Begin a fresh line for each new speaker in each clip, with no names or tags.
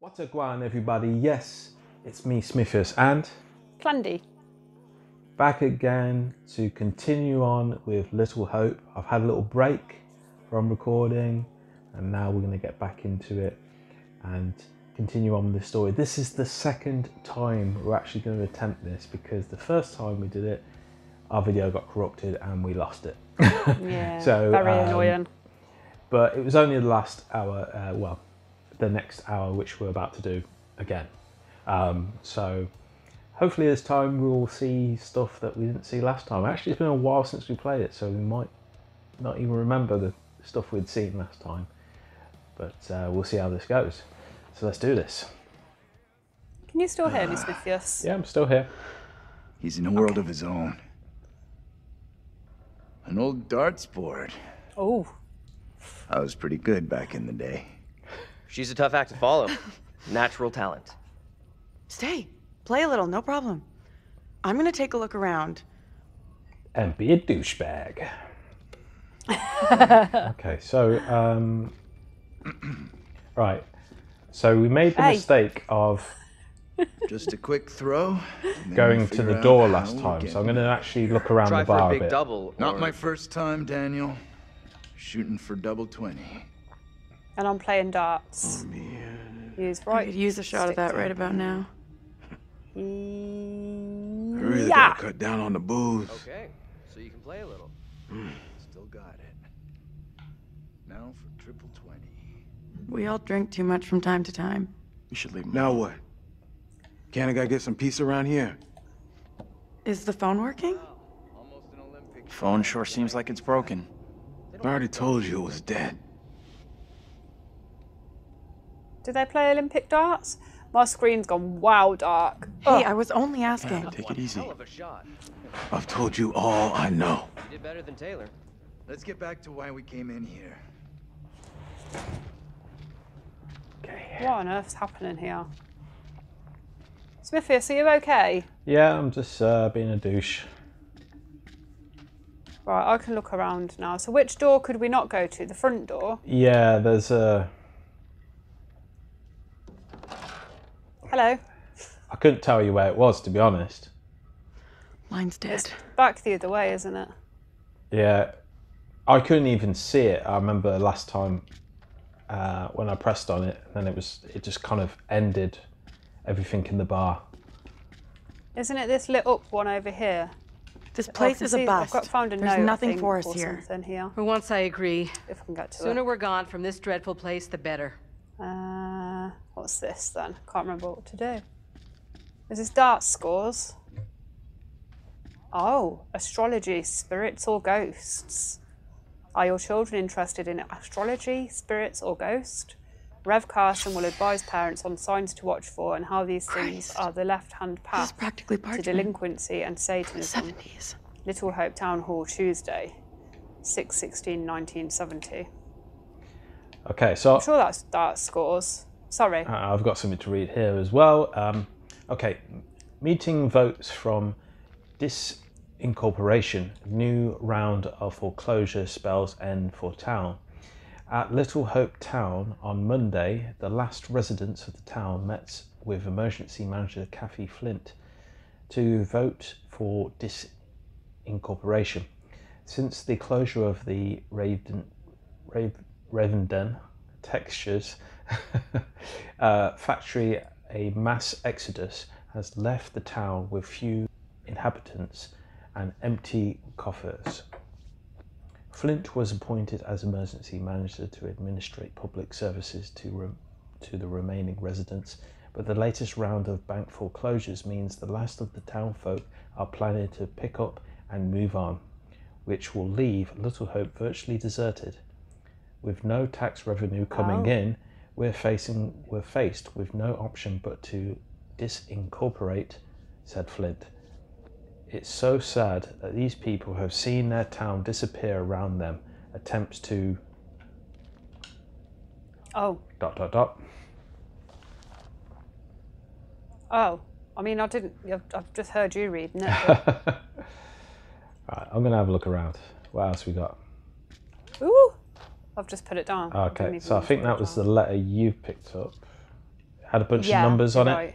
What's a guan, everybody? Yes, it's me, Smithius, and
Clandy.
Back again to continue on with Little Hope. I've had a little break from recording, and now we're going to get back into it and continue on with the story. This is the second time we're actually going to attempt this, because the first time we did it, our video got corrupted and we lost it.
Yeah,
so
very annoying.
But it was only the last hour, well, the next hour, which we're about to do again. So hopefully this time we'll see stuff that we didn't see last time. Actually, it's been a while since we played it, so we might not even remember the stuff we'd seen last time. But we'll see how this goes. So let's do this.
Can you still hear me, Smithius?
Yeah, I'm still here.
He's in a world of his own. An old darts board.
Oh.
I was pretty good back in the day.
She's a tough act to follow. Natural talent.
Stay. Play a little, no problem. I'm gonna take a look around.
And be a douchebag. Okay, so, right. So we made the mistake of
Just a quick throw.
going to the door last time, so I'm going to actually look around
Try
the
for
bar
a
a
big
bit.
double.
Not
or-
my first time, Daniel. Shooting for double 20.
And I'm playing darts. Use
I
right.
could use a shot of that right about now.
Really
Yeah.
gotta cut down on the booze.
Okay, so you can play a little.
Still got it. Now for triple 20.
We all drink too much from time to time.
You should leave. Now what? Can't I gotta get some peace around here?
Is the phone working?
Almost an Olympic.
Phone sure seems like it's broken.
I already told you it was dead.
Do they play Olympic darts? My screen's gone wow dark.
Hey, I was only asking.
Take it easy.
Hell of a shot.
I've told you all I know.
You did better than Taylor.
Let's get back to why we came in here.
What on earth's happening here? Smithius, are you okay?
Yeah, I'm just being a douche.
Right, I can look around now. So which door could we not go to? The front door?
Yeah, there's a...
Hello?
I couldn't tell you where it was, to be honest.
Line's dead.
It's back the other way, isn't it?
Yeah, I couldn't even see it. I remember last time when I pressed on it, and then it just kind of ended everything in the bar.
Isn't it this lit up one over here?
This
I
place
can
is a
see-
bust.
I've found a
There's
note, I
nothing
think,
for us
or
here.
something here.
For once, I agree.
If I can get to
Sooner
it.
we're gone from this dreadful place, the better.
What's this then? Can't remember what to do. Is this darts scores? Oh, astrology, spirits or ghosts. Are your children interested in astrology, spirits or ghost? Rev Carson will advise parents on signs to watch for and how these things
Christ.
are the left-hand
This is
path
practically
to
parchment.
delinquency and Satanism.
70s.
Little Hope Town Hall, Tuesday, 6/16/1970.
Okay, so
I'm sure that's darts scores. Sorry.
I've got something to read here as well. Okay, meeting votes from disincorporation. New round of foreclosure spells end for town. At Little Hope Town on Monday, the last residents of the town met with emergency manager Kathy Flint to vote for disincorporation. Since the closure of the Ravenden Textures factory, a mass exodus has left the town with few inhabitants and empty coffers. Flint was appointed as emergency manager to administrate public services to the remaining residents, but the latest round of bank foreclosures means the last of the townfolk are planning to pick up and move on, which will leave Little Hope virtually deserted. With no tax revenue coming in, we're faced with no option but to disincorporate, said Flint. It's so sad that these people have seen their town disappear around them. Attempts to...
Oh. ... Oh. I mean, I didn't... I've just heard you reading it.
Right, I'm going to have a look around. What else we got?
Ooh! I've just put it down.
Okay, so I think that was the letter you picked up. Had a bunch
Yeah,
of numbers on
you're
it.
right.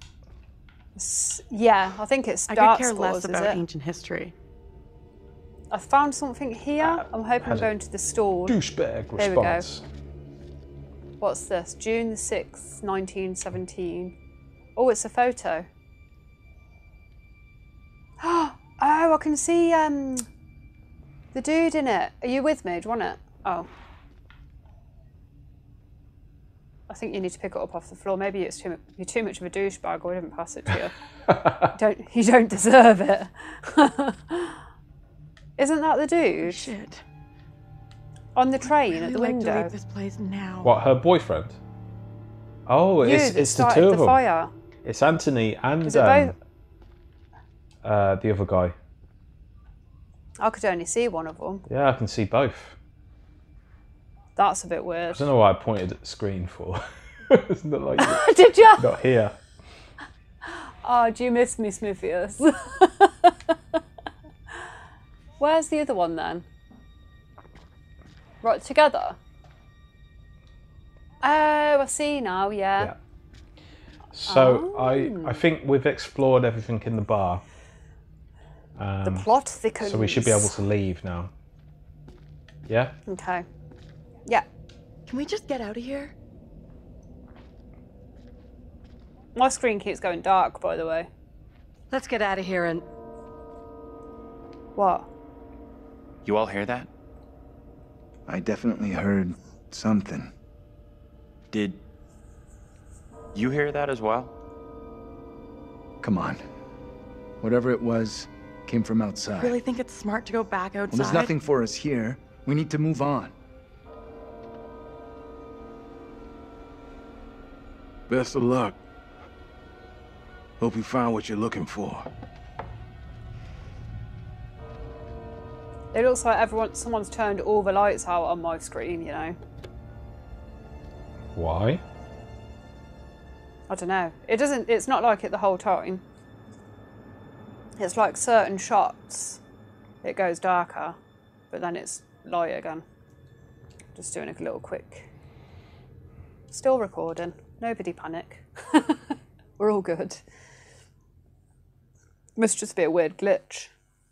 Yeah, I think it's
I
dark
could care
scores,
less
is
about
it?
ancient history.
I found something here. I'm hoping I'm
has a
going to the stall.
Douchebag
There we go.
response.
What's this? June the 6th, 1917. Oh, it's a photo. Oh, I can see the dude in it. Are you with me? Do you want it? Oh. I think you need to pick it up off the floor. Maybe it's you're too much of a douchebag, or I didn't pass it to you. You don't deserve it. Isn't that the dude?
Shit.
On the train
I'd
at the
really like to
window.
leave this place now.
What, her boyfriend? Oh,
You
it's
that
the
started
two
the
of them.
fire.
It's Anthony and
Is it both?
the other guy.
I could only see one of them.
Yeah, I can see both.
That's a bit
I
weird.
don't know why I pointed at the screen for. It's not like you're
Did you?
not here.
Oh, do you miss me, Smithius? Where's the other one then? Right, together? Oh, I see now, yeah.
So I think we've explored everything in the bar.
The plot thickens.
So we should be able to leave now. Yeah?
Okay. Yeah.
Can we just get out of here?
My screen keeps going dark, by the way.
Let's get out of here and...
What?
You all hear that?
I definitely heard something.
Did you hear that as well?
Come on. Whatever it was came from outside.
Really think it's smart to go back outside?
Well, there's nothing for us here. We need to move on. Best of luck. Hope you found what you're looking for.
It looks like someone's turned all the lights out on my screen, you know.
Why?
I don't know. It's not like it the whole time. It's like certain shots, it goes darker, but then it's light again. Just doing a little quick. Still recording. Nobody panic. We're all good. Must just be a weird glitch.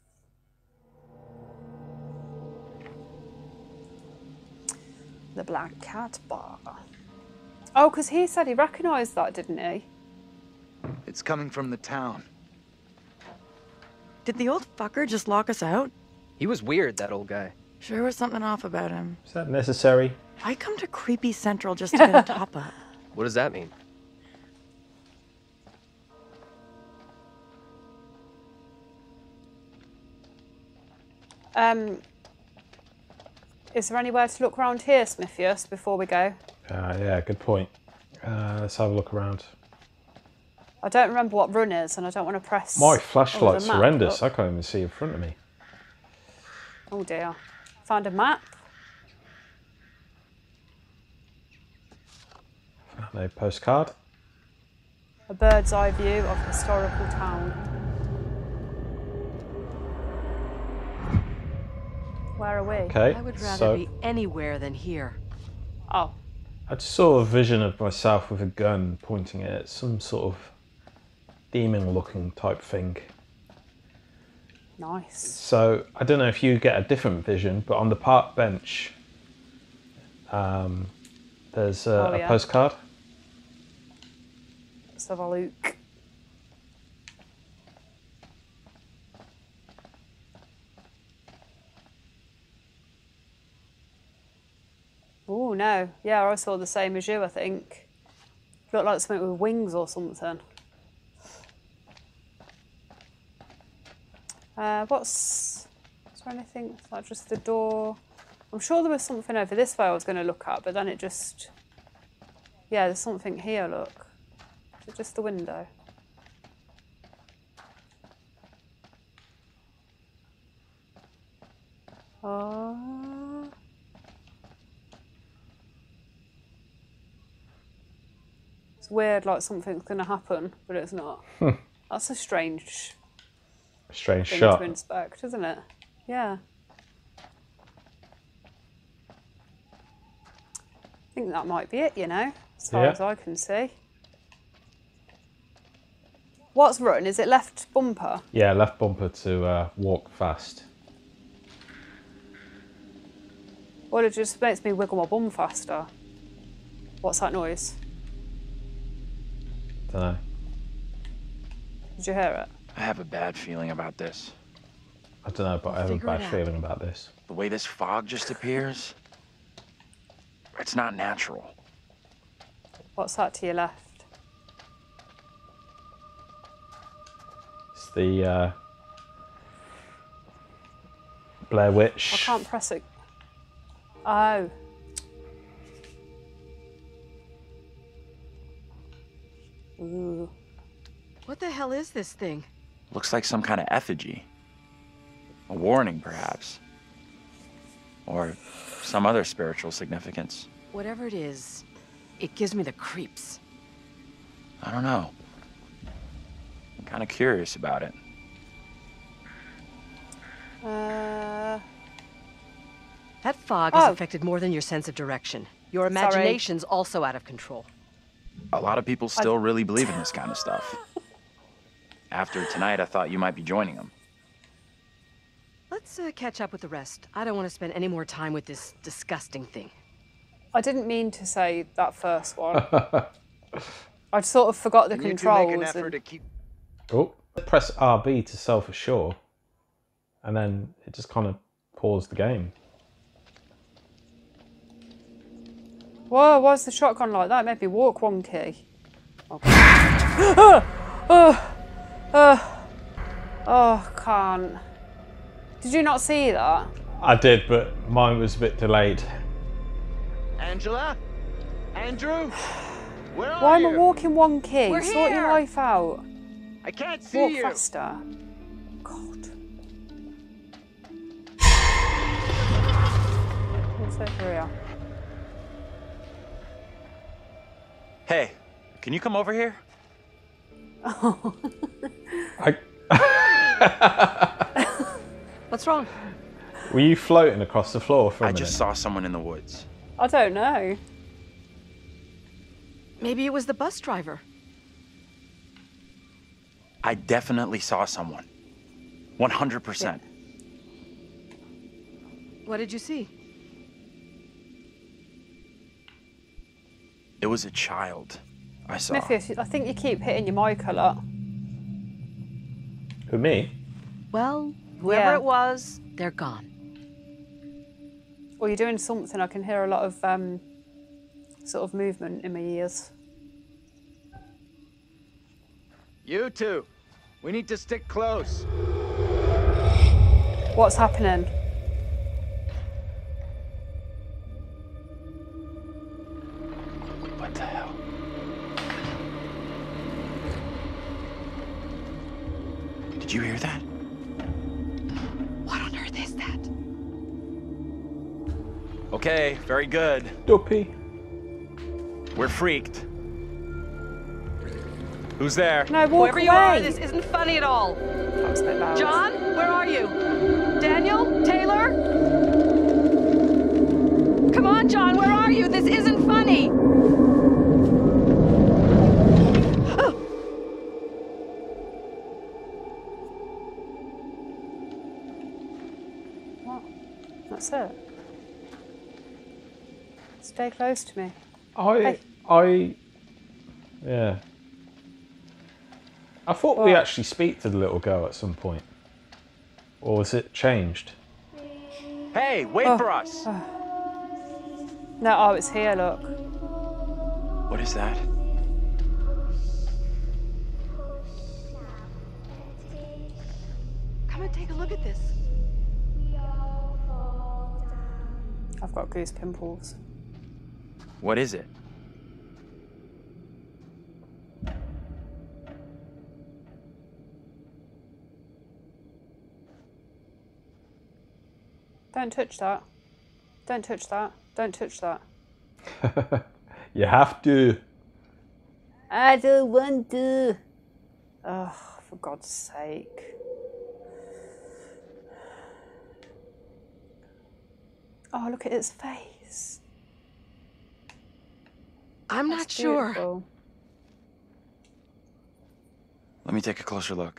The Black Cat Bar. Oh, because he said he recognised that, didn't he?
It's coming from the town.
Did the old fucker just lock us out?
He was weird, that old guy.
Sure was something off about him.
Is that necessary?
I come to Creepy Central just to get a top up.
What does that mean?
Is there anywhere to look around here, Smithius, before we go?
Yeah, good point. Let's have a look around.
I don't remember what run is, and I don't want to press.
My
the
flashlight's
map
horrendous.
up.
I can't even see in front of me.
Oh dear. Found a map.
No postcard.
A bird's eye view of historical town. Where are we?
Okay,
I would rather
so
be anywhere than here.
Oh,
I just saw a vision of myself with a gun pointing it at some sort of demon-looking type thing.
nice.
So I don't know if you get a different vision, but on the park bench, there's
Oh,
a
yeah.
postcard.
Let's have a look. Oh no, yeah, I saw the same as you, I think. Looked like something with wings or something. Is there anything? Is that just the door? I'm sure there was something over this way I was going to look at, but then it just... Yeah, there's something here, look. Is it just the window? Oh. It's weird, like something's going to happen, but it's not. That's a strange
Strange
thing
shot.
to inspect, isn't it? Yeah. I think that might be it, you know, as far
Yeah.
as I can see. What's run? Is it left bumper?
Yeah, left bumper to walk fast.
Well, it just makes me wiggle my bum faster. What's that noise?
Don't know.
Did you hear it?
I have a bad feeling about this.
I don't know, but I have a
figure it
bad
out.
feeling about this.
The way this fog just appears, it's not natural.
What's that to your left?
It's the Blair Witch.
I can't press it. Oh. Ooh.
What the hell is this thing?
Looks like some kind of effigy. A warning, perhaps. Or some other spiritual significance.
Whatever it is, it gives me the creeps.
I don't know. I'm kind of curious about it.
That fog has
Oh.
affected more than your sense of direction. Your imagination's also out of control.
A lot of people still really believe in this kind of stuff. After tonight, I thought you might be joining them.
Let's catch up with the rest. I don't want to spend any more time with this disgusting thing.
I didn't mean to say that first one. I sort of forgot the
Can you two make an
controls.
effort
And...
to keep...
Oh, press RB to self-assure, and then it just kind of paused the game.
Whoa, why's the shotgun like that? It made me walk wonky. Oh, can't. Did you not see that?
I did, but mine was a bit delayed.
Angela? Andrew? Where are
Why am
you?
I walking wonky?
We're
Sort your
here.
life out.
I can't see
Walk
you.
faster. God. What's over here?
Hey, can you come over here?
What's wrong?
Were you floating across the floor for a
I
minute?
just saw someone in the woods.
I don't know.
Maybe it was the bus driver.
I definitely saw someone. 100%.
What did you see?
It was a child I saw.
Smithy, I think you keep hitting your mic a lot.
Who, me?
Well, whoever
Yeah.
it was, they're gone.
Or you're doing something. I can hear a lot of sort of movement in my ears.
You two. We need to stick close.
What's happening?
What the hell? Did you hear that?
What on earth is that?
Okay, very good.
Duppy.
We're freaked. Who's there?
No, walk
Whoever
away.
you are, this isn't funny at all.
That was a bit loud.
John, where are you? Daniel? Taylor? Come on, John, where are you? This isn't funny.
What? That's it. Stay close to me.
Yeah. I thought we actually speak to the little girl at some point. Or was it changed?
Hey, wait for us!
No, oh, it's here, look.
What is that?
Come and take a look at this.
I've got goose pimples.
What is it?
Don't touch that. Don't touch that. Don't touch that.
You have to.
I don't want to. Oh, for God's sake. Oh, look at its face.
I'm not
That's
sure.
beautiful.
Let me take a closer look.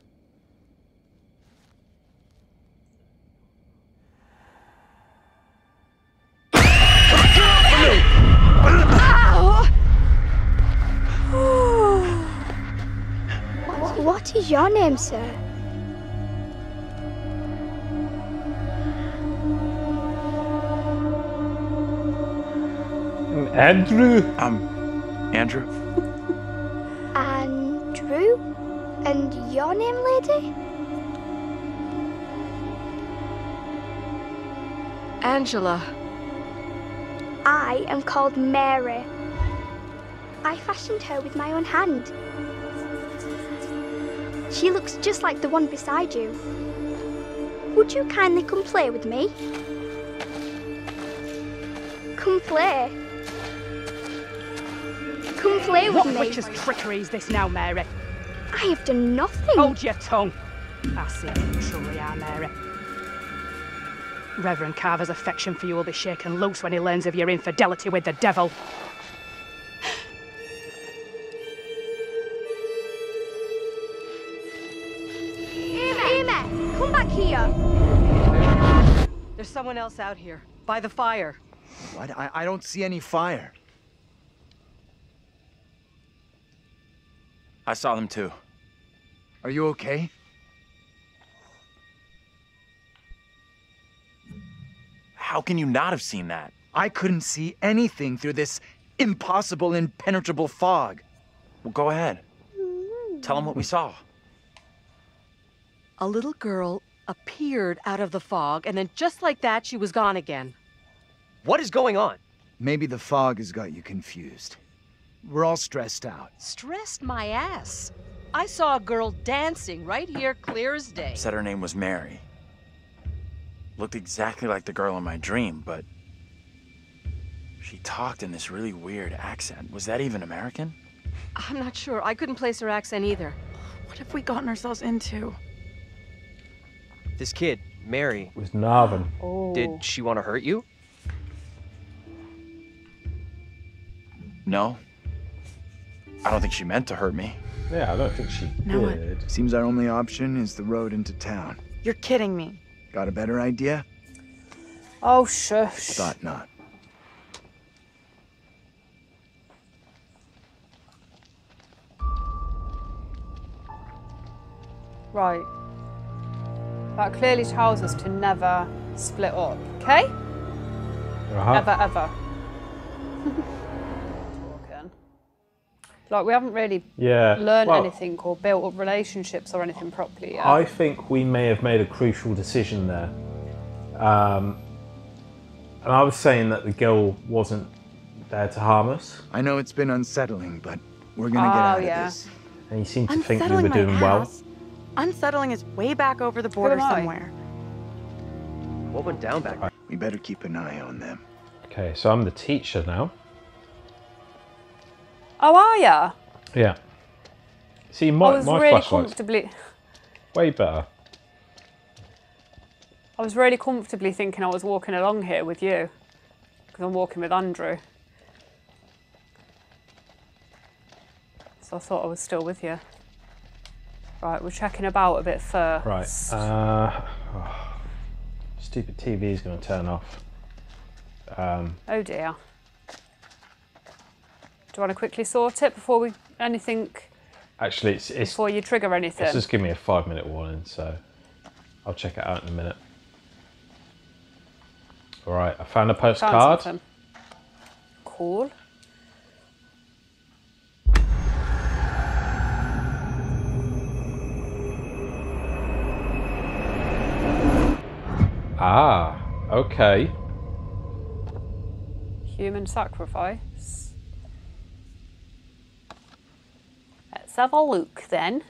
What is your name, sir?
Andrew.
Andrew?
Andrew? And your name, lady?
Angela.
I am called Mary. I fashioned her with my own hand. She looks just like the one beside you. Would you kindly come play with me? Come play. Come play with me.
What witch's trickery is this now, Mary?
I have done nothing.
Hold your tongue. I see you truly are, Mary. Reverend Carver's affection for you will be shaken loose when he learns of your infidelity with the devil.
Amy, come back here.
There's someone else out here, by the fire.
What? I don't see any fire.
I saw them too.
Are you okay?
How can you not have seen that?
I couldn't see anything through this impossible, impenetrable fog.
Well, go ahead. Tell them what we saw.
A little girl appeared out of the fog, and then just like that, she was gone again.
What is going on?
Maybe the fog has got you confused. We're all stressed out.
Stressed my ass. I saw a girl dancing right here, clear as day.
Said her name was Mary. Looked exactly like the girl in my dream, but she talked in this really weird accent. Was that even American?
I'm not sure. I couldn't place her accent either.
What have we gotten ourselves into?
This kid, Mary,
Was Narvan.
Oh.
did she want to hurt you?
No. I don't think she meant to hurt me.
Yeah, I don't think she
No,
did.
Seems our only option is the road into town.
You're kidding me.
Got a better idea?
Oh, shush.
Thought not.
Right. That clearly tells us to never split up, okay?
Uh-huh.
Ever, ever. Talking. Like, we haven't really learned
well,
anything or built up relationships or anything properly yet.
I think we may have made a crucial decision there. And I was saying that the girl wasn't there to harm us.
I know it's been unsettling, but we're gonna get out of this.
And you seem to think we
Unsettling
were
my
doing well.
ass. Unsettling is way back over the border
am I?
somewhere.
What went down back there?
We better keep an eye on them.
Okay, so I'm the teacher now.
Oh, are ya?
Yeah. See,
I
my
was really
flashlight's
comfortably...
way better.
I was really comfortably thinking I was walking along here with you. Because I'm walking with Andrew. So I thought I was still with you. Right, we're checking about a bit first.
Right. Stupid TV is going to turn off.
Oh dear. Do you want to quickly sort it before we
Actually, it's
before you trigger anything?
just give me a 5-minute warning, so I'll check it out in a minute. All right, I found a
Found
postcard.
something. Cool.
Ah, okay.
Human sacrifice. Let's have a look then.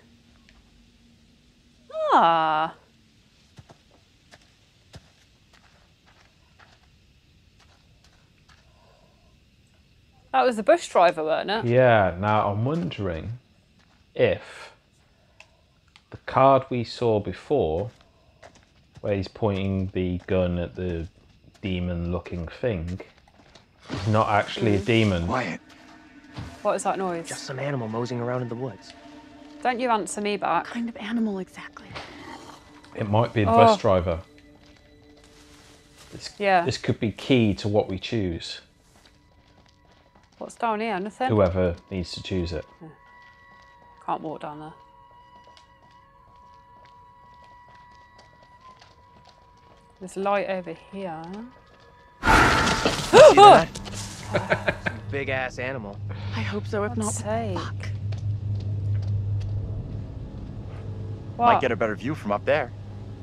Ah. That was the bush driver, weren't it?
Yeah, now I'm wondering if the card we saw before, where he's pointing the gun at the demon-looking thing, is not actually a demon.
Quiet.
What is that noise?
Just some animal moseying around in the woods.
Don't you answer me back.
What kind of animal exactly?
It might be the bus driver.
Yeah.
This could be key to what we choose.
What's down here? Nothing?
Whoever needs to choose it.
Can't walk down there. There's light over here.
See that? Big ass animal.
I hope so, if not,
God's sake.
fuck.
What?
Might get a better view from up there.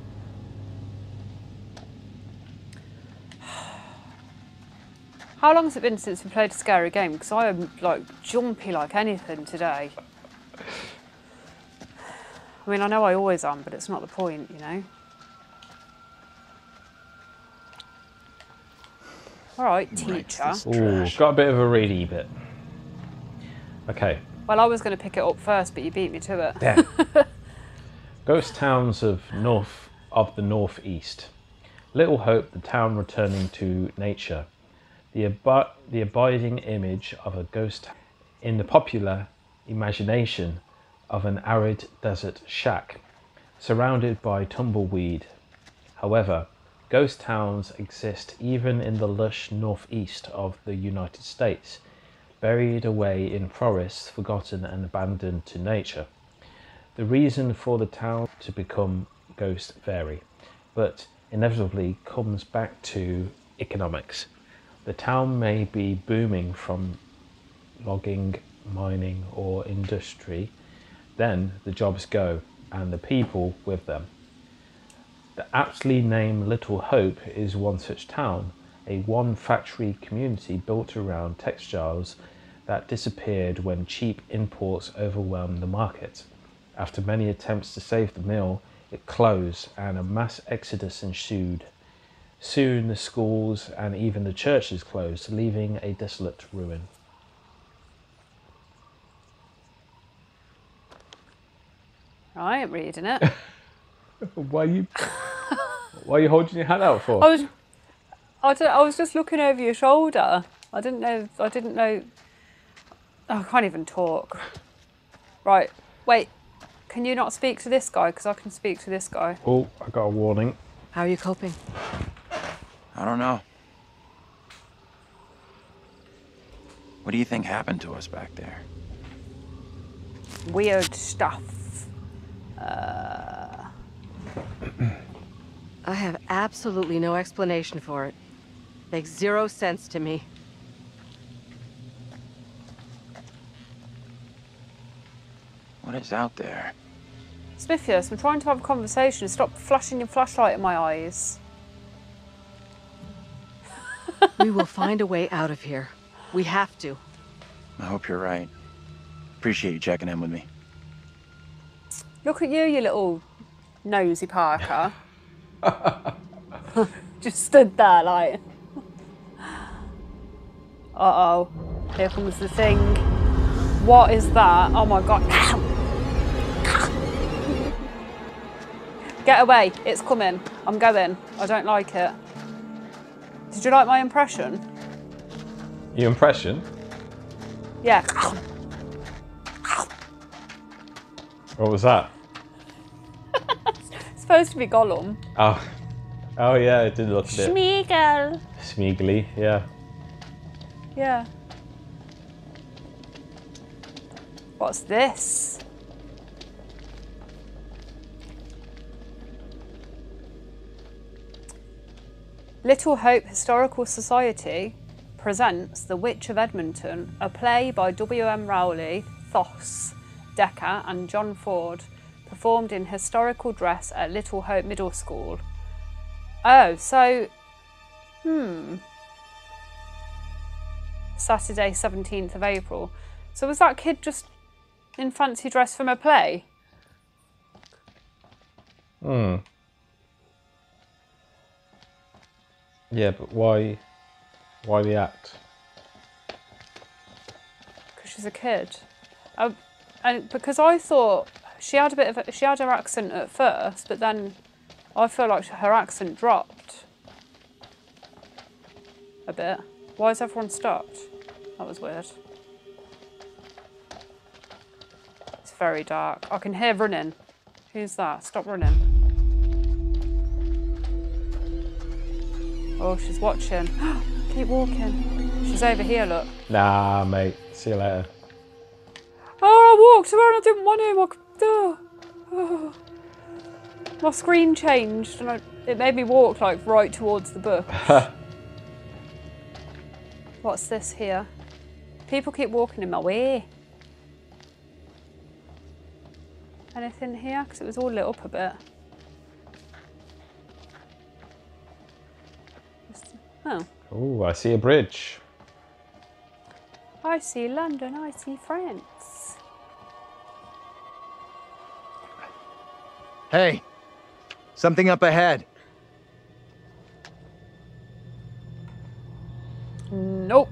How long has it been since we played a scary game? Because I am like jumpy like anything today. I mean, I know I always am, but it's not the point, you know. All right, teacher.
Ooh, got a bit of a reedy bit. Okay.
Well, I was going to pick it up first, but you beat me to it.
Yeah. Ghost towns of the northeast. Little Hope, the town returning to nature. The abiding image of a ghost in the popular imagination of an arid desert shack, surrounded by tumbleweed. However, ghost towns exist even in the lush northeast of the United States, buried away in forests, forgotten and abandoned to nature. The reason for the town to become ghost vary, but inevitably comes back to economics. The town may be booming from logging, mining or industry, then the jobs go and the people with them. The aptly named Little Hope is one such town, a one-factory community built around textiles that disappeared when cheap imports overwhelmed the market. After many attempts to save the mill, it closed and a mass exodus ensued. Soon the schools and even the churches closed, leaving a desolate ruin.
I ain't reading it.
Why are you holding your hand out for?
I was just looking over your shoulder. I didn't know. Oh, I can't even talk. Right, wait. Can you not speak to this guy? Because I can speak to this guy.
Oh, I got a warning.
How are you coping?
I don't know. What do you think happened to us back there?
Weird stuff.
I have absolutely no explanation for it. Makes zero sense to me.
What is out there?
Smithius, I'm trying to have a conversation. Stop flashing your flashlight in my eyes.
We will find a way out of here. We have to.
I hope you're right. Appreciate you checking in with me.
Look at you, you little nosy Parker. Just stood there like... Uh-oh. Here comes the thing. What is that? Oh my god. Get away. It's coming. I'm going. I don't like it. Did you like my impression?
Your impression?
Yeah.
What was that?
It's supposed to be Gollum.
Oh yeah, it did look a bit
Smeagol.
smeagly, yeah.
Yeah. What's this? Little Hope Historical Society presents The Witch of Edmonton, a play by W.M. Rowley, Thos, Decker and John Ford, performed in historical dress at Little Hope Middle School. Oh, so... Saturday, 17th of April. So was that kid just in fancy dress from a play?
Yeah, but why the act?
Because she's a kid. And because I thought she had her accent at first, but then I feel like her accent dropped a bit. Why has everyone stopped? That was weird. It's very dark. I can hear running. Who's that? Stop running. Oh, she's watching. Keep walking. She's over here, look.
Nah, mate. See you later.
Oh, I walked around. I didn't want to. My screen changed and it made me walk like right towards the book. What's this here? People keep walking in my way. Anything here? Because it was all lit up a bit. Oh.
Oh, I see a bridge.
I see London, I see France.
Hey, something up ahead.
Nope.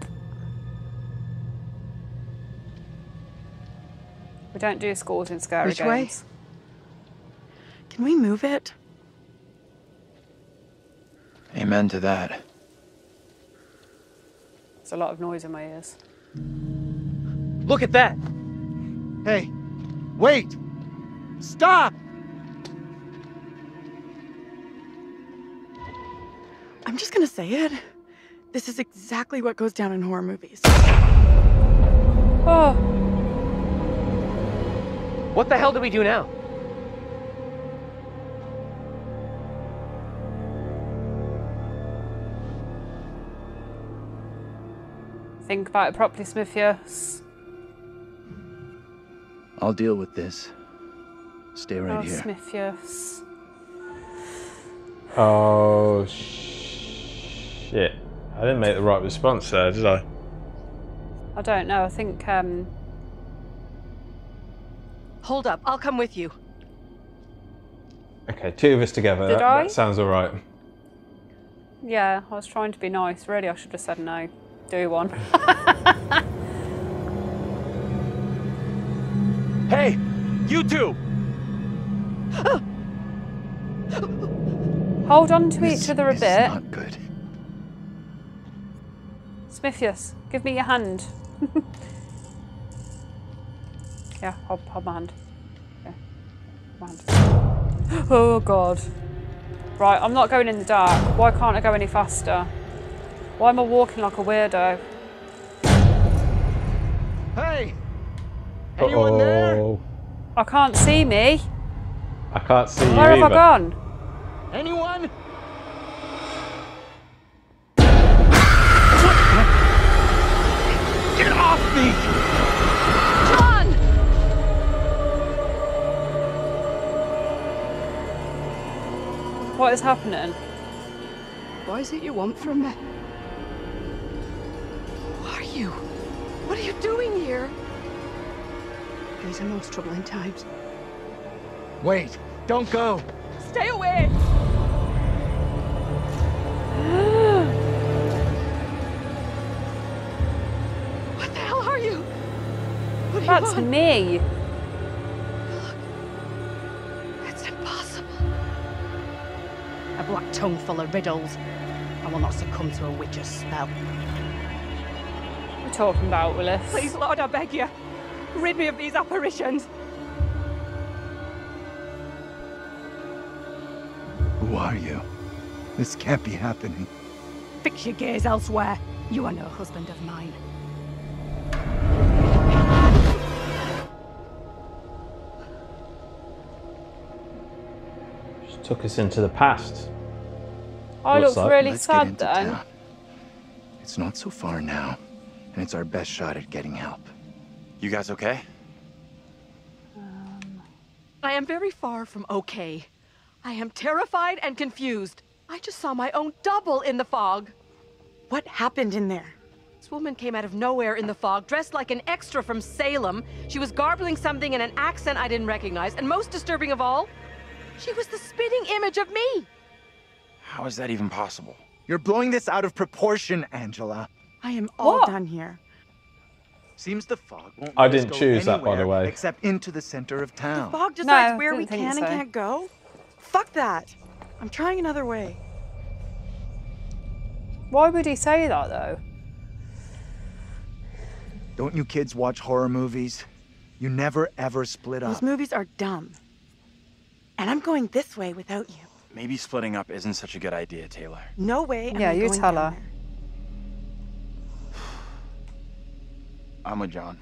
We don't do scores in scary
Which way?
games.
Can we move it?
Amen to that.
There's a lot of noise in my ears.
Look at that!
Hey, wait! Stop!
I'm just gonna say it. This is exactly what goes down in horror movies.
Oh.
What the hell do we do now?
Think about it properly, Smithius.
I'll deal with this. Stay right
Oh,
here.
Smithius.
Oh, shit. I didn't make the right response there, did I?
I don't know. I think,
Hold up, I'll come with you.
Okay, two of us together.
Did I?
That sounds alright.
yeah, I was trying to be nice. Really, I should have said no. Do one.
Hey, you two!
Hold on to each other a
This
bit.
is not good.
Smithius, give me your hand. Yeah, hold my hand. Yeah, my hand. Oh God. Right, I'm not going in the dark. Why can't I go any faster? Why am I walking like a weirdo?
Hey! Anyone there?
Uh-oh.
I can't see me.
I can't see you
Where have
either.
I gone?
Anyone? Get off me!
John!
What is happening?
What is it you want from me?
Who are you? What are you doing here?
These are most troubling times.
Wait, don't go!
Stay away! What the hell are you? What do you
That's
want?
me.
It's impossible.
A black tongue full of riddles. I will not succumb to a witch's spell.
What are you talking about, Willis?
Please, Lord, I beg you. Rid me of these apparitions.
Who are you? This can't be happening.
Fix your gaze elsewhere. You are no husband of mine.
Just took us into the past.
I
Looks
looked
like-
really
Let's get
sad
into
then.
town. It's not so far now, and it's our best shot at getting help.
You guys okay?
I am very far from okay. I am terrified and confused. I just saw my own double in the fog.
What happened in there?
This woman came out of nowhere in the fog, dressed like an extra from Salem. She was garbling something in an accent I didn't recognize, and most disturbing of all, she was the spitting image of me.
How is that even possible?
You're blowing this out of proportion, Angela.
I am all
What?
done here.
Seems the fog won't
I
let us
didn't
go
choose that, by the
anywhere
way.
Except into the center of town.
Fog decides
No,
where we
didn't think
can and
so.
can't go? Fuck that. I'm trying another way.
Why would he say that though?
Don't you kids watch horror movies? You never ever split up.
Those movies are dumb. And I'm going this way without you.
Maybe splitting up isn't such a good idea, Taylor.
No way.
Yeah, you tell
down
her.
there.
I'm with John.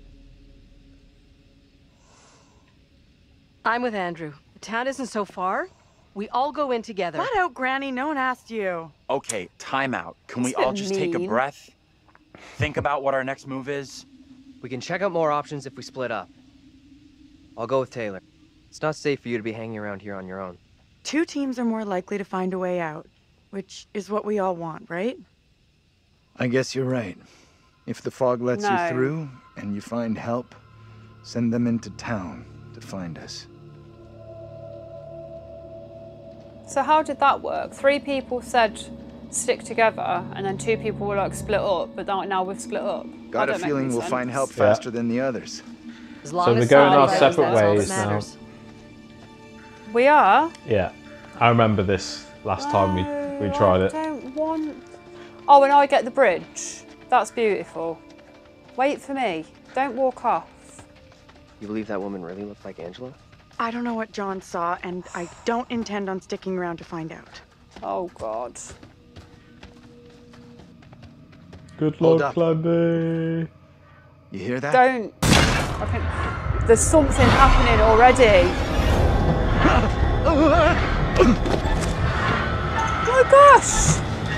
I'm with Andrew. The town isn't so far. We all go in together.
Flat out, Granny. No one asked you.
Okay, time out. Can we
That's a
all
bit
just take a
mean.
breath? Think about what our next move is?
We can check out more options if we split up. I'll go with Taylor. It's not safe for you to be hanging around here on your own.
2 teams are more likely to find a way out, which is what we all want, right?
I guess you're right. If the fog lets
No.
you through and you find help, send them into town to find us.
So how did that work? 3 people said stick together, and then 2 people were like split up, but now we've split up.
Got
That
a
don't make
feeling
any
we'll find
sense.
help faster than the others.
As long
So
as
we're going
somebody
our
knows,
separate
that's all that
ways now.
matters.
We are.
Yeah, I remember this last time we tried
I
it.
don't want... Oh, and I get the bridge. That's beautiful. Wait for me. Don't walk off.
You believe that woman really looked like Angela?
I don't know what John saw, and I don't intend on sticking around to find out.
Oh, God.
Good
Hold
luck,
up.
Clandy.
You hear that?
Don't. I can... There's something happening already. Oh my gosh!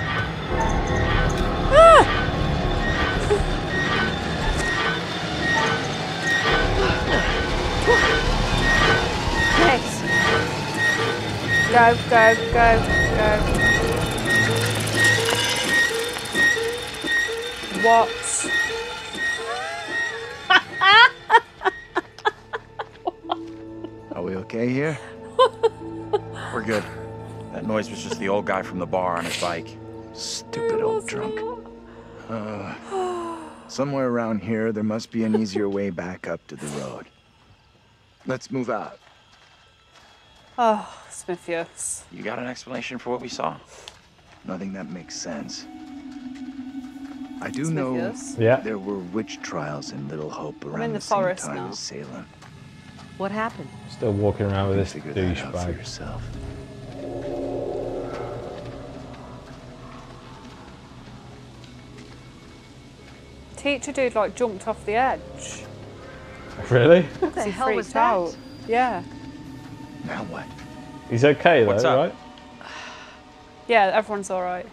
Ah! Next. Go, go, go, go. What?
Are we okay here?
We're good. That noise was just the old guy from the bar on his bike.
Stupid old drunk. Somewhere around here, there must be an easier way back up to the road. Let's move out.
Oh, Smithius.
You got an explanation for what we saw?
Nothing that makes sense. I do know
Smithius.
Yeah.
there were witch trials in Little Hope around
in the
the same
forest
time
now.
as Salem.
What happened?
Still walking around with
You
this
figure that out for
douchebag.
yourself.
Teacher dude like jumped off the edge.
Really?
What the
He
hell
freaked
was that?
out. Yeah.
Now what?
He's okay though,
What's up?
right?
Yeah, everyone's alright.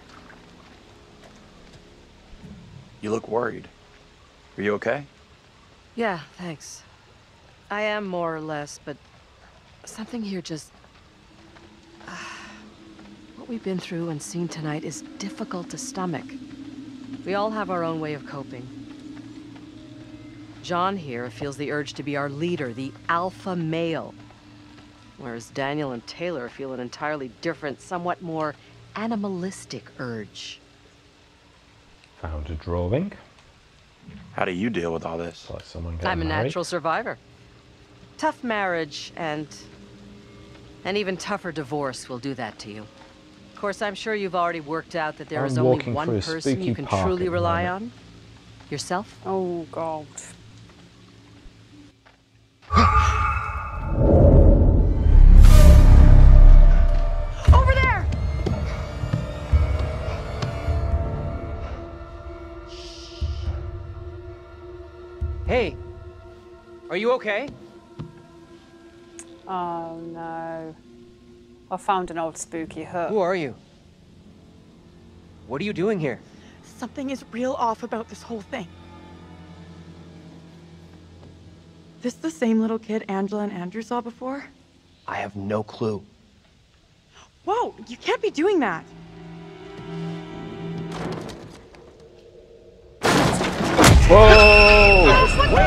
You look worried. Are you okay?
Yeah, thanks. I am more or less, but something here just... What we've been through and seen tonight is difficult to stomach. We all have our own way of coping. John here feels the urge to be our leader, the alpha male. Whereas Daniel and Taylor feel an entirely different, somewhat more animalistic urge.
Found a drawing.
How do you deal with all this?
It's like someone getting
I'm a
married.
natural survivor. Tough marriage and an even tougher divorce will do that to you. Of course, I'm sure you've already worked out that there
I'm
is only
walking
one
through a
person you
spooky
can
park
truly
at the
rely
moment.
on. Yourself?
Oh, God.
Over there!
Hey! Are you okay?
Oh, no. I found an old spooky hut.
Who are you? What are you doing here?
Something is real off about this whole thing. This the same little kid Angela and Andrew saw before?
I have no clue.
Whoa, you can't be doing that.
Whoa!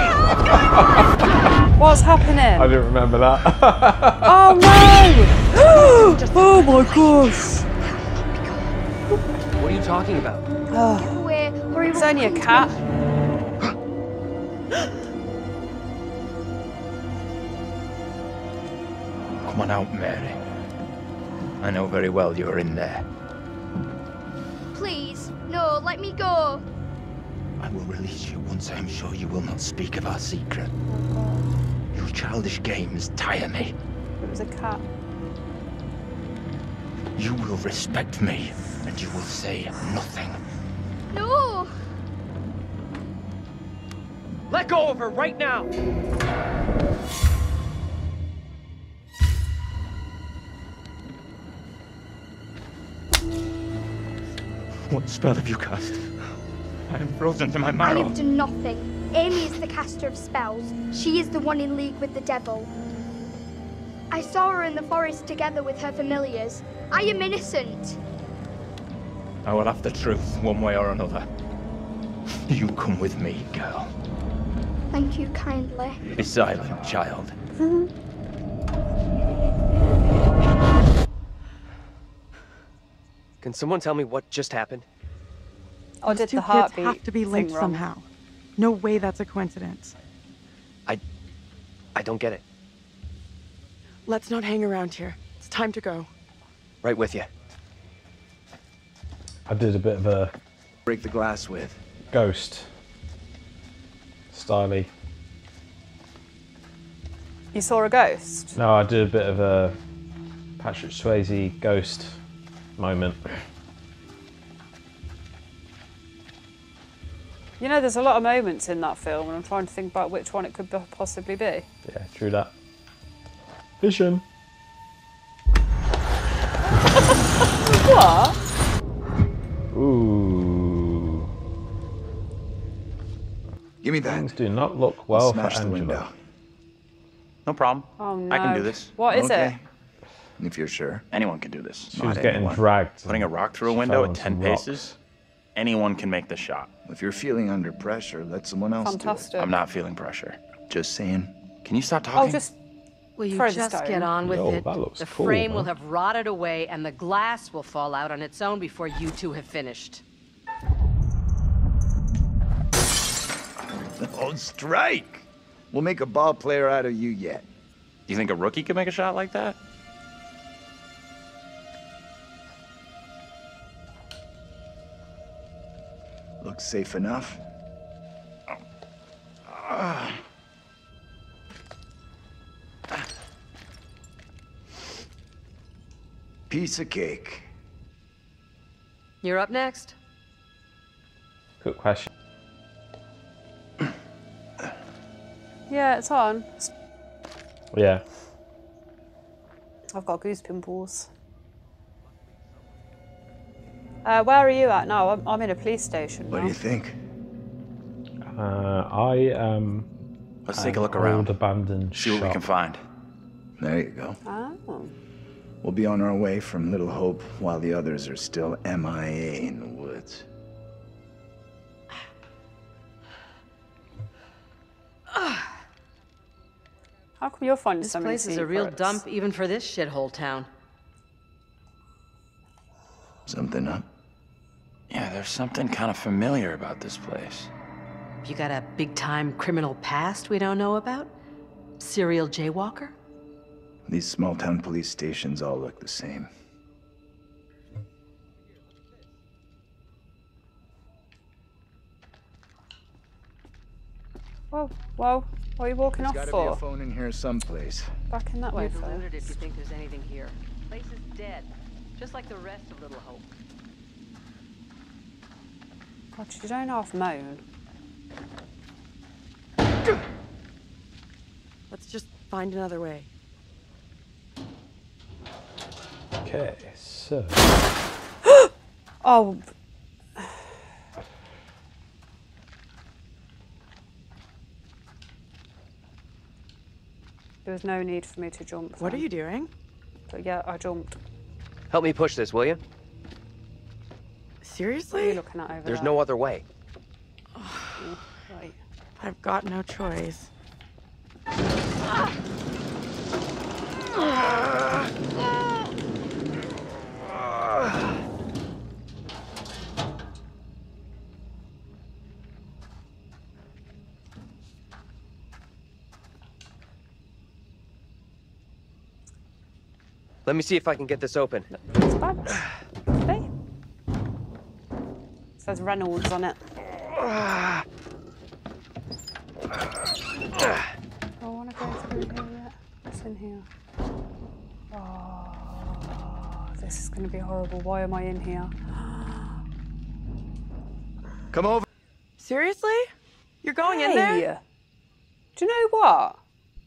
What's happening?
I didn't remember that.
Oh, no! Oh, my gosh.
What are you talking about?
Wait, hurry
It's
up.
only a cat.
Come on out, Mary. I know very well you're in there.
Please, no, let me go.
I will release you once I am sure you will not speak of our secret. Your childish games tire me.
It was a cat.
You will respect me, and you will say nothing.
No!
Let go of her right now!
What spell have you cast? I am frozen to my
I
marrow.
have done nothing. Amy is the caster of spells. She is the one in league with the devil. I saw her in the forest together with her familiars. I am innocent.
I will have the truth one way or another. You come with me, girl.
Thank you kindly.
Be silent, child.
Can someone tell me what just happened?
I
Those
did
two
the
kids
heartbeat
have to be
thing
linked
wrong.
somehow. No way that's a coincidence.
I don't get it.
Let's not hang around here. It's time to go.
Right with you.
I did a bit of a
Break the glass with.
Ghost styly.
You saw a ghost?
No, I did a bit of a Patrick Swayze Ghost moment.
You know, there's a lot of moments in that film, and I'm trying to think about which one it could possibly be.
Yeah, true that. Vision.
What?
Ooh.
Give me that.
Things do not look well for
Smash the
Angela.
window.
No problem.
Oh no.
I can do this.
What is
Okay.
it?
If you're sure.
Anyone can do this.
She was
Not
getting
anyone.
dragged.
Putting a rock through a
She
window
fell
at
on
10
some rocks.
paces, anyone can make the shot.
If you're feeling under pressure, let someone else
Fantastic.
I'm not feeling pressure.
do it. Just saying.
Can you stop talking?
Oh, just
Will you
Throw the
just
stone.
get on with
Yo,
it?
that looks
The
cool,
frame will
man.
have rotted away and the glass will fall out on its own before you two have finished.
Oh, strike! We'll make a ball player out of you yet.
Do you think a rookie could make a shot like that?
Looks safe enough. Piece of cake.
You're up next.
Good question.
yeah, it's on.
Yeah.
I've got goose pimples. Where are you at now? I'm in a police station
What
now.
do you think?
I am.
Let's take a look
an
around.
Old abandoned
See what we
shop.
can find.
There you go.
Oh.
We'll be on our way from Little Hope while the others are still MIA in the woods.
How come you're finding
This
so many
place is a real
secrets?
dump even for this shithole town.
Something up?
Yeah, there's something kind of familiar about this place.
You got a big-time criminal past we don't know about? Serial jaywalker?
These small-town police stations all look the same.
Whoa, whoa. What are you walking
There's
off
gotta be a
for?
phone in here someplace.
Back in that way
You're deluded if
first.
you think there's anything here. Place is dead, just like the rest of Little Hope.
God, you don't half moan.
Let's just find another way.
Okay, so.
Oh. There was no need for me to jump.
What are
then.
you doing?
But yeah, I jumped.
Help me push this, will you?
What are you
Seriously?
looking at over
There's
there?
no other way.
Right.
I've got no choice.
Let me see if I can get this open.
It's bad. Hey. Says Reynolds on it. I want to go through here yet. What's in here? Oh, this is going to be horrible. Why am I in here?
Come over.
Seriously? You're going in there?
Do you know what?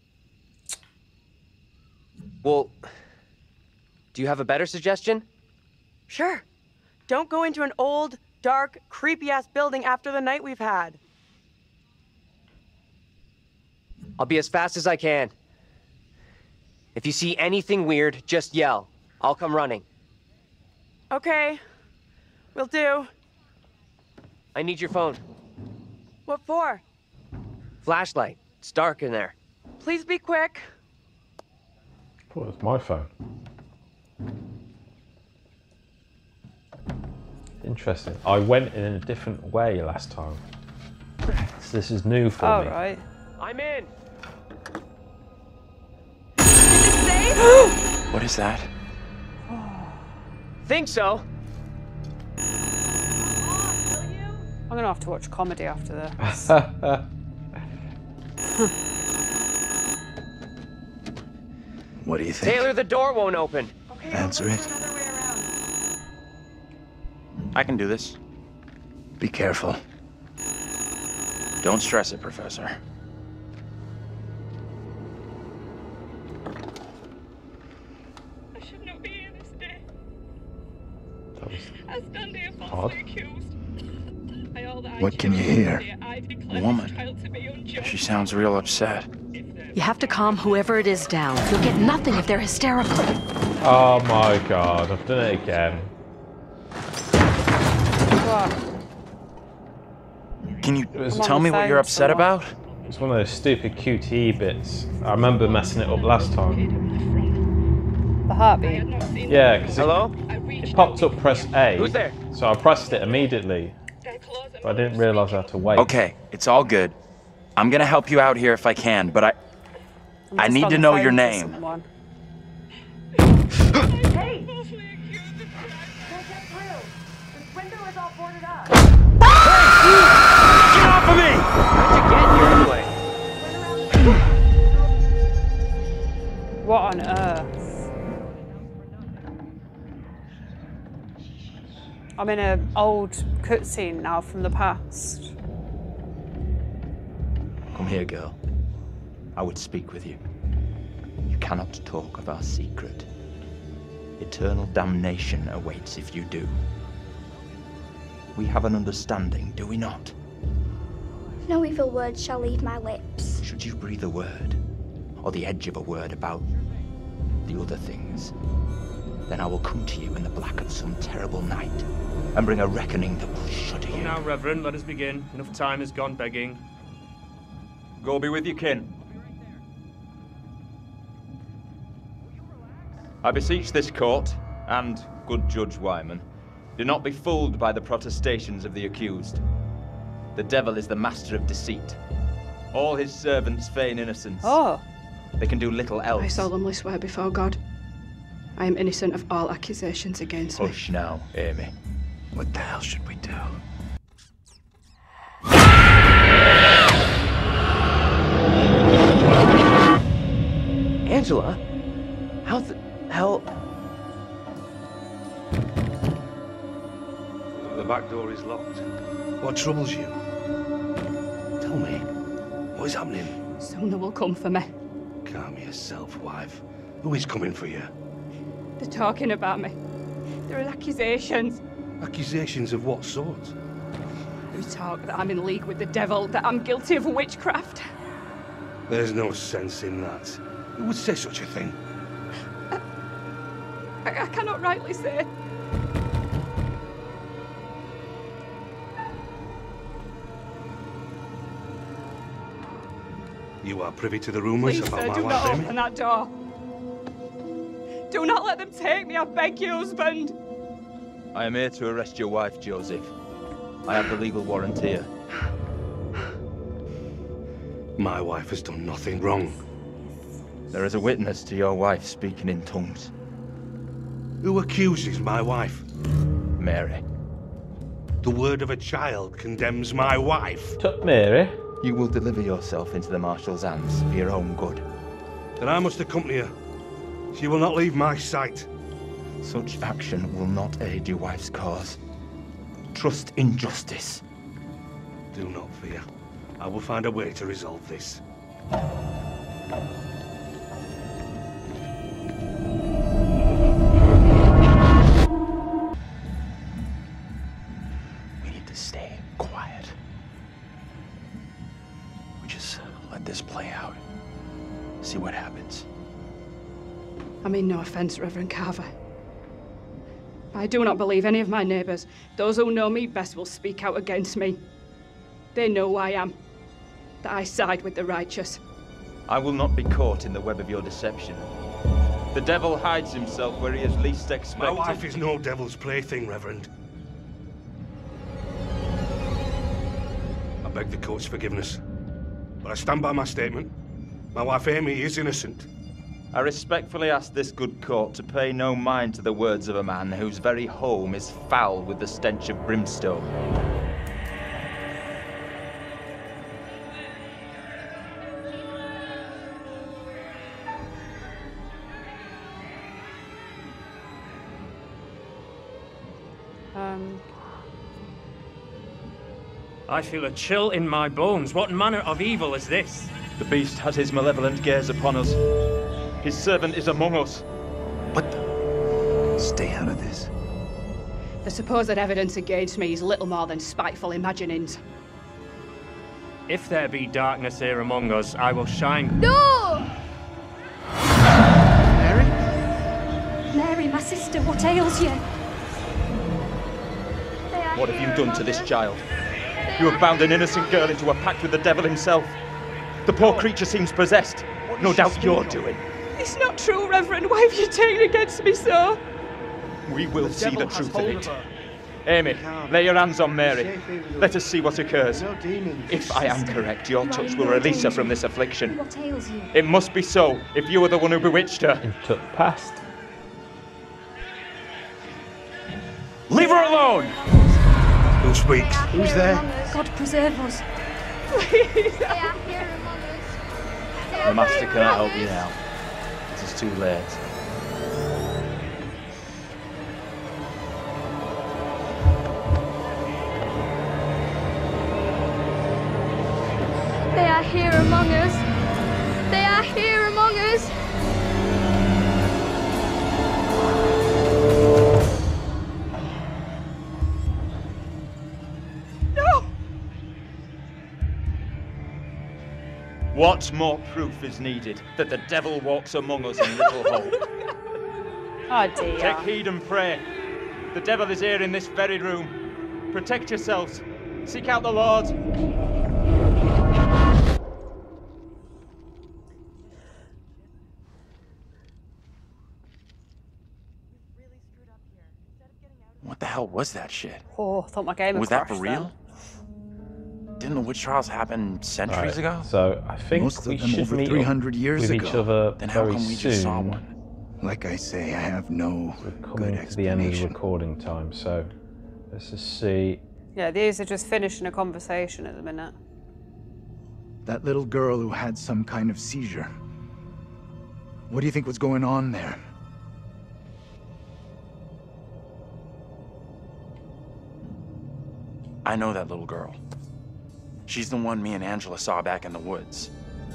Well, do you have a better suggestion?
Sure. Don't go into an old, dark, creepy-ass building after the night we've had.
I'll be as fast as I can. If you see anything weird, just yell. I'll come running.
Okay. Will do.
I need your phone.
What for?
Flashlight. It's dark in there.
Please be quick.
Oh, it's my phone. Interesting. I went in a different way last time. So this is new for me.
Oh, right.
I'm in.
What is that?
Think so.
I'm going to have to watch comedy after this.
What do you think?
Taylor, the door won't open.
Okay,
Answer
I'll
it.
look for another way around.
I can do this.
Be careful.
Don't stress it, Professor.
I should not be here this day.
That was
I stand here
odd.
falsely accused.
What can you hear?
A woman. She sounds real upset.
You have to calm whoever it is down. You'll get nothing if they're hysterical.
Oh my god, I've done it again.
What?
Can you
was-
tell me what you're upset about?
It's one of those stupid QTE bits. I remember messing it up last time.
The heartbeat.
Yeah, because
Hello?
it popped up press A.
Who's there?
So I pressed it immediately. But I didn't realise I had to wait.
Okay, it's all good. I'm gonna help you out here if I can, but I
I'm
need
just
to
on
know
the
your
phone to
name.
someone.
Hey! Can't get through. This window is all boarded up.
Get off of me!
How'd you get here anyway?
What on earth? I'm in an old cutscene now from the past.
Come here, girl. I would speak with you. You cannot talk of our secret. Eternal damnation awaits if you do. We have an understanding, do we not?
No evil word shall leave my lips.
Should you breathe a word, or the edge of a word about the other things, then I will come to you in the black of some terrible night and bring a reckoning that will shudder you.
Now, Reverend, let us begin. Enough time has gone begging. Go be with your kin.
I beseech this court, and good Judge Wyman, do not be fooled by the protestations of the accused. The devil is the master of deceit. All his servants feign innocence.
Oh.
They can do little else.
I solemnly swear before God, I am innocent of all accusations against me.
Hush now, Amy. What the hell should we do?
Angela? How the hell?
The back door is locked.
What troubles you? Tell me. What is happening?
Soon they will come for me.
Calm yourself, wife. Who is coming for you?
They're talking about me. There are accusations.
Accusations of what sort?
They talk that I'm in league with the devil, that I'm guilty of witchcraft.
There's no sense in that. Who would say such a thing?
I cannot rightly say.
You are privy to the rumours
Please,
about
sir,
my
do
wife,
not
Amy?
open that door. Do not let them take me, I beg you, husband.
I am here to arrest your wife, Joseph. I have the legal warrant here.
My wife has done nothing wrong.
There is a witness to your wife speaking in tongues.
Who accuses my wife?
Mary.
The word of a child condemns my wife.
Took Mary.
You will deliver yourself into the Marshal's hands for your own good.
Then I must accompany her. She will not leave my sight.
Such action will not aid your wife's cause. Trust in justice.
Do not fear. I will find a way to resolve this.
We need to stay quiet. We just let this play out. See what happens.
I mean no offence, Reverend Carver. I do not believe any of my neighbours. Those who know me best will speak out against me. They know who I am. That I side with the righteous.
I will not be caught in the web of your deception. The devil hides himself where he is least expected.
My wife is no devil's plaything, Reverend. I beg the court's forgiveness, but I stand by my statement. My wife Amy is innocent.
I respectfully ask this good court to pay no mind to the words of a man whose very home is foul with the stench of brimstone.
I feel a chill in my bones. What manner of evil is this?
The beast has his malevolent gaze upon us. His servant is among us.
What the? Stay out of this.
The supposed evidence against me is little more than spiteful imaginings.
If there be darkness here among us, I will shine.
No!
Mary?
Mary, my sister, what ails you?
What have you done to this child? You have bound an innocent girl into a pact with the devil himself. The poor creature seems possessed. No doubt you're doing.
It's not true, Reverend. Why have you taken against me so?
We will see the truth of it. Amy, lay your hands on Mary. Let us see what occurs. If I am correct, your touch will release her from this affliction.
What ails you?
It must be so, if you are the one who bewitched her.
And took past.
Leave her alone!
Who speaks?
Who's there?
God preserve us.
They are here among us.
The master cannot help you now. It is too late.
They are here among us. They are here among us.
No!
What more proof is needed that the devil walks among us in Little Hope?
Oh dear.
Take heed and pray. The devil is here in this very room. Protect yourselves. Seek out the Lord.
What the hell was that shit?
Oh, I thought my game had
Was that for
crashed
real? Didn't the witch trials happen centuries ago?
So I think
Most
we
of them
should
over
meet
300 years
with
ago.
each other
Then how
very
come we
soon.
just saw one?
Like I say, I have no
We're
good
coming to the end of the
explanation.
recording time, so let's just see.
Yeah, these are just finishing a conversation at the minute.
That little girl who had some kind of seizure. What do you think was going on there?
I know that little girl. She's the one me and Angela saw back in the woods.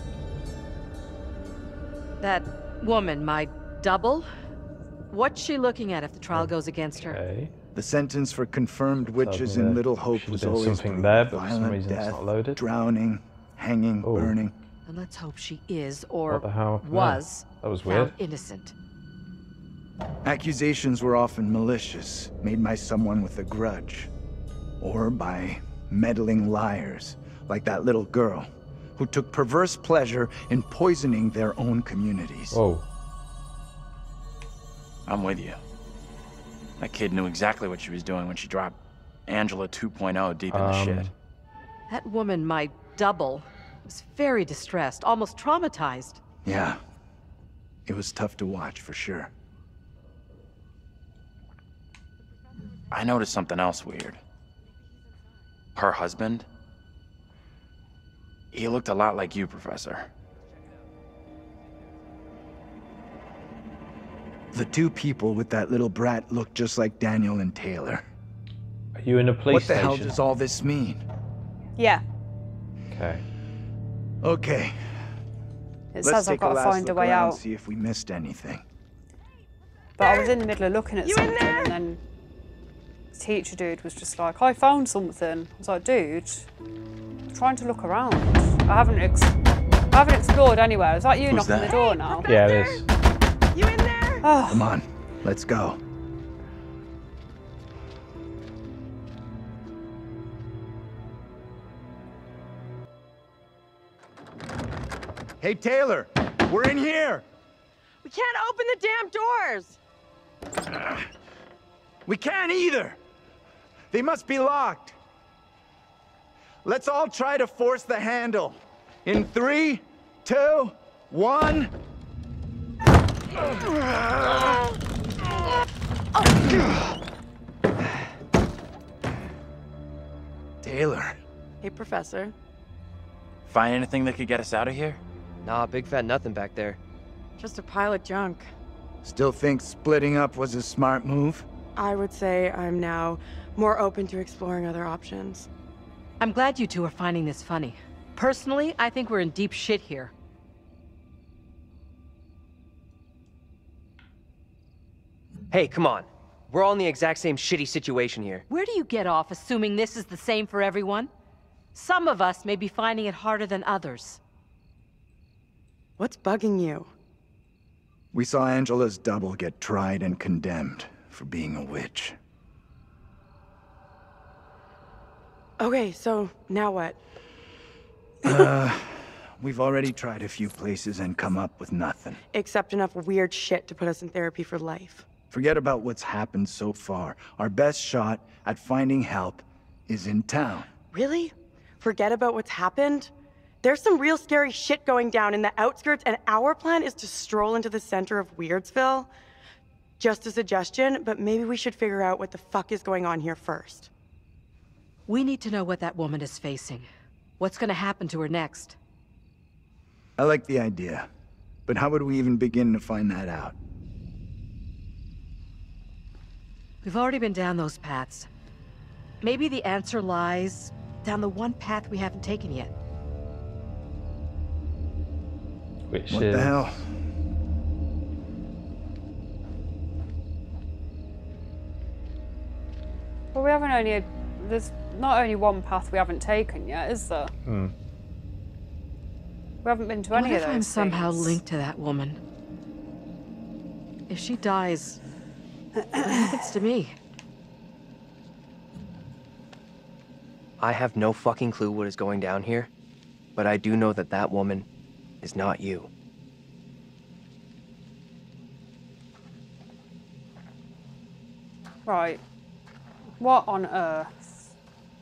That woman, my double? What's she looking at if the trial goes against her?
Okay.
The sentence for confirmed witches
there
in Little Hope
should
was
have been
always
something
brutal.
there, but for some
Violent
reason it's
death,
not loaded.
drowning, hanging,
Oh.
burning.
And let's hope she is, or
What the hell happened
was,
there? That was
found
weird.
innocent.
Accusations were often malicious, made by someone with a grudge. Or by meddling liars, like that little girl, who took perverse pleasure in poisoning their own communities.
Oh.
I'm with you. That kid knew exactly what she was doing when she dropped Angela 2.0 deep in the shit.
That woman, my double, was very distressed, almost traumatized.
Yeah. It was tough to watch, for sure.
I noticed something else weird. Her husband? He looked a lot like you, Professor.
The two people with that little brat look just like Daniel and Taylor.
Are you in a police
station? What the hell
station?
does all this mean?
Yeah.
Okay.
Okay.
It says I've got to find a way out.
See if we missed anything.
But I was in the middle of looking at something, and then the teacher dude was just like, I found something. I was like, dude, I'm trying to look around. I haven't explored anywhere. Is that you knocking the door now?
Yeah, it is.
You in there?
Oh.
Come on, let's go. Hey, Taylor, we're in here.
We can't open the damn doors.
We can't either. They must be locked. Let's all try to force the handle. In 3, 2, 1. Taylor.
Hey, Professor.
Find anything that could get us out of here?
Nah, big fat nothing back there.
Just a pile of junk.
Still think splitting up was a smart move?
I would say I'm now more open to exploring other options.
I'm glad you two are finding this funny. Personally, I think we're in deep shit here.
Hey, come on. We're all in the exact same shitty situation here.
Where do you get off assuming this is the same for everyone? Some of us may be finding it harder than others.
What's bugging you?
We saw Angela's double get tried and condemned for being a witch.
Okay, so now what?
We've already tried a few places and come up with nothing.
Except enough weird shit to put us in therapy for life.
Forget about what's happened so far. Our best shot at finding help is in town.
Really? Forget about what's happened? There's some real scary shit going down in the outskirts, and our plan is to stroll into the center of Weirdsville. Just a suggestion, but maybe we should figure out what the fuck is going on here first.
We need to know what that woman is facing. What's gonna happen to her next?
I like the idea, but how would we even begin to find that out?
We've already been down those paths. Maybe the answer lies down the one path we haven't taken yet.
Which
what
is...
the hell?
Well, we haven't only... There's not only one path we haven't taken yet, is there?
Hmm.
We haven't been to any
What
of
if
those
I'm somehow
things?
linked to that woman? If she dies, what happens to me?
I have no fucking clue what is going down here, but I do know that that woman is not you.
Right. What on earth?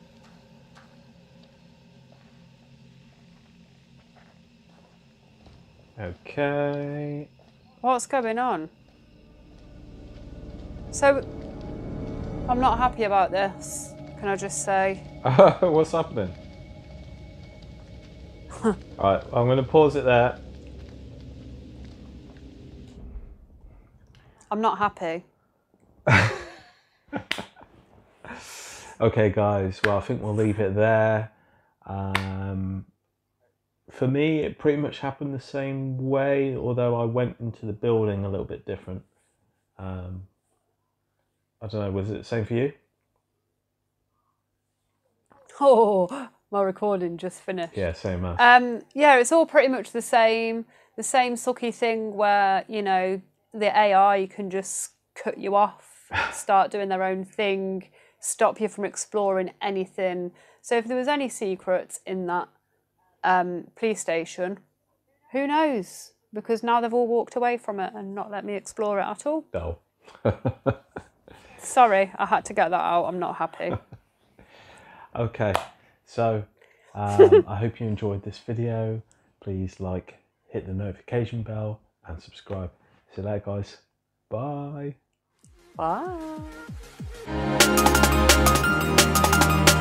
Okay.
What's going on? So, I'm not happy about this, can I just say?
What's happening? Alright, I'm going to pause it there.
I'm not happy.
Okay, guys, well, I think we'll leave it there. For me, it pretty much happened the same way, although I went into the building a little bit different. I don't know, was it the same for you?
Oh, my recording just finished.
Yeah, same as.
Yeah, it's all pretty much the same sucky thing where, you know, the AI can just cut you off, start doing their own thing, stop you from exploring anything. So if there was any secrets in that police station, who knows? Because now they've all walked away from it and not let me explore it at all.
No.
Sorry, I had to get that out. I'm not happy.
Okay, so I hope you enjoyed this video. Please like, hit the notification bell and subscribe. See you later, guys. Bye.
Bye.